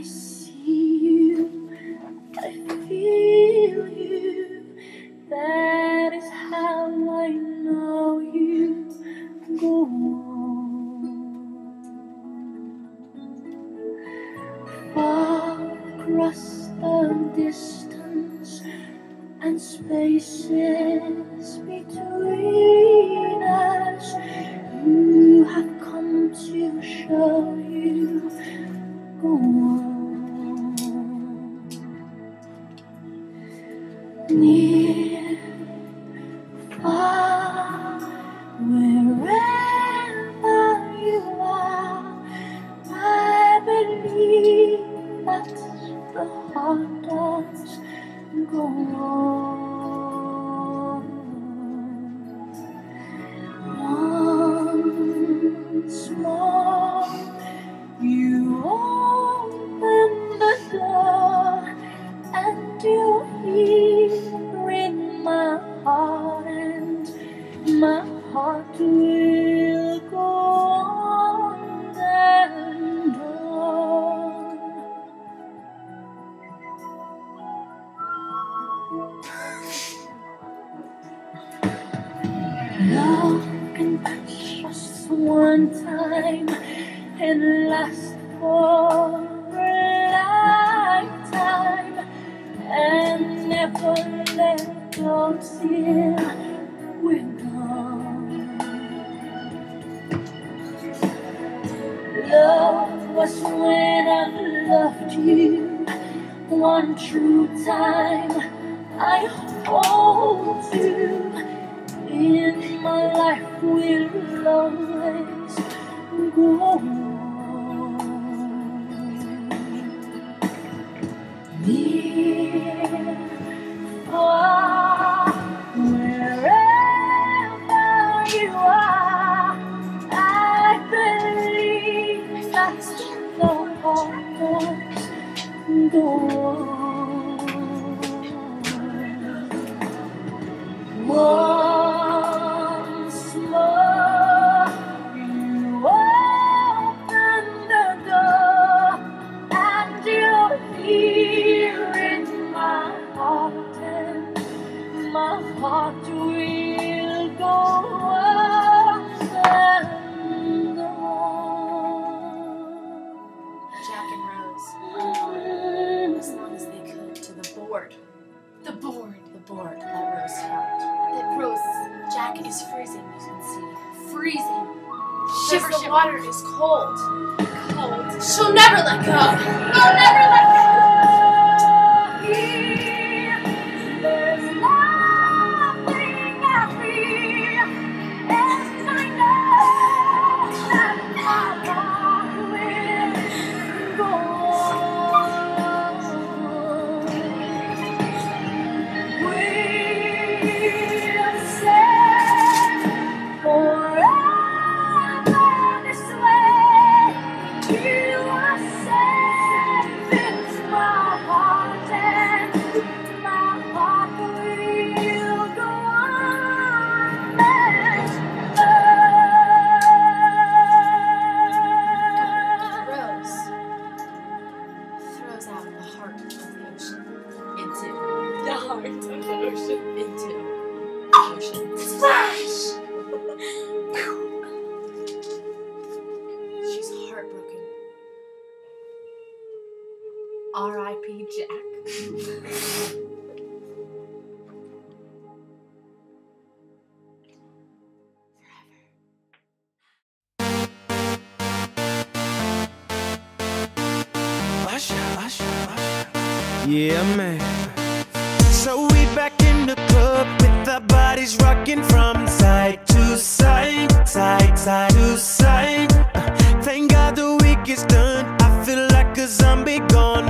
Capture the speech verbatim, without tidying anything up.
I see you, I feel you. That is how I know you. Go on. Far across the distance and spaces between us, you have come to show you. Go on. Near, far, wherever you are, I believe that the heart does go on. Once more, you open the door, and you're here in my heart, and my heart will go on and on. Love can touch just one time and last for a lifetime, and never let go till we're gone. Love was when I loved you one true time. I hold you in my life, will always go on. Near, far, wherever you are, I believe that the heart does go on. Once more, you open the door, and you're here in my heart, and my heart will go on and on. Jack and Rose ran as long as they could to the board. The board. The board that Rose found. That Rose. Jack is freezing, you can see. Freezing. Shiver, the shiver. Water is cold. Cold. She'll never let go. She'll never let go. There's nothing I feel, and I know that my heart will go on. We'll say forever this way. You are safe in my heart, and my heart will go on and on. Rose throws out the heart of the ocean into the heart of the ocean into the ocean. Splash! She's heartbroken. R I P Jack. Yeah, man. So we back in the club with our bodies rocking from side to side, side, side to side. Uh, thank God the week is done. I feel like a zombie gone.